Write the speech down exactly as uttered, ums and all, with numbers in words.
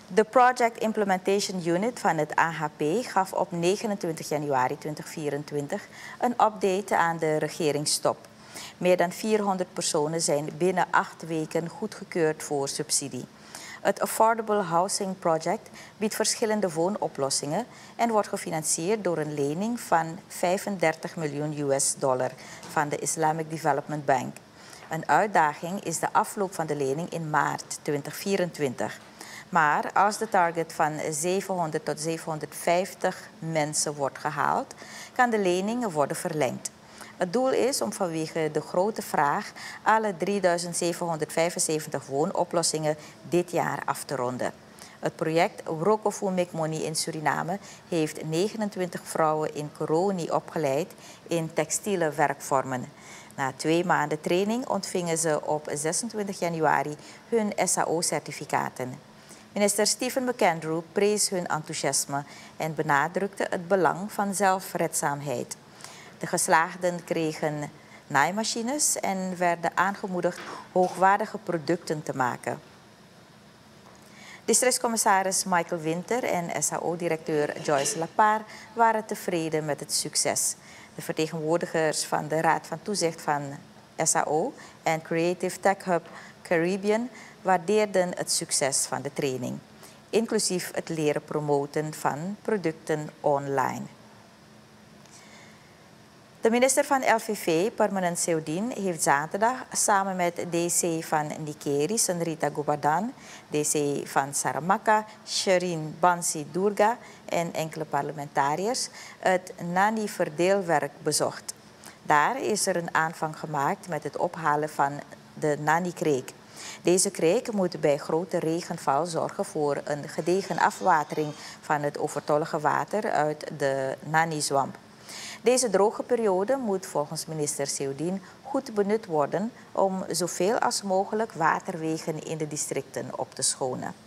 De Project Implementation Unit van het A H P gaf op negenentwintig januari tweeduizend vierentwintig een update aan de regeringstop. Meer dan vierhonderd personen zijn binnen acht weken goedgekeurd voor subsidie. Het Affordable Housing Project biedt verschillende woonoplossingen en wordt gefinancierd door een lening van vijfendertig miljoen U S dollar van de Islamic Development Bank. Een uitdaging is de afloop van de lening in maart tweeduizend vierentwintig. Maar als de target van zevenhonderd tot zevenhonderdvijftig mensen wordt gehaald, kan de lening worden verlengd. Het doel is om vanwege de grote vraag alle drieduizend zevenhonderdvijfenzeventig woonoplossingen dit jaar af te ronden. Het project Rokofu Mikmoni in Suriname heeft negenentwintig vrouwen in Koroni opgeleid in textiele werkvormen. Na twee maanden training ontvingen ze op zesentwintig januari hun S A O-certificaten. Minister Stephen McAndrew prees hun enthousiasme en benadrukte het belang van zelfredzaamheid. De geslaagden kregen naaimachines en werden aangemoedigd hoogwaardige producten te maken. Districtscommissaris Michael Winter en S A O-directeur Joyce Lapar waren tevreden met het succes. De vertegenwoordigers van de Raad van Toezicht van S A O en Creative Tech Hub Caribbean waardeerden het succes van de training, inclusief het leren promoten van producten online. De minister van L V V, Permanent Seudin, heeft zaterdag samen met D C van Nikeri, Senrita Gobadan, D C van Saramaka, Sherin Bansi Durga en enkele parlementariërs het Nani-verdeelwerk bezocht. Daar is er een aanvang gemaakt met het ophalen van de Nani-kreek. Deze kreek moet bij grote regenval zorgen voor een gedegen afwatering van het overtollige water uit de Nani-zwamp. Deze droge periode moet volgens minister Seudin goed benut worden om zoveel als mogelijk waterwegen in de districten op te schonen.